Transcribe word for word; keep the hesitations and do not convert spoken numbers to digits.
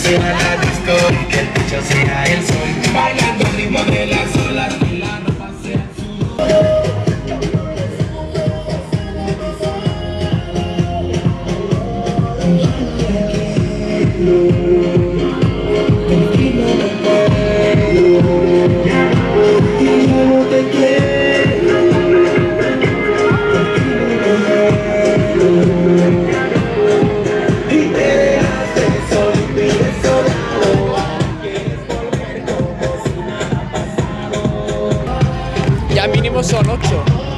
sea la disco y que el techo sea el sol, bailando al ritmo de las olas y la ropa sea azul. Ya mínimo son ocho.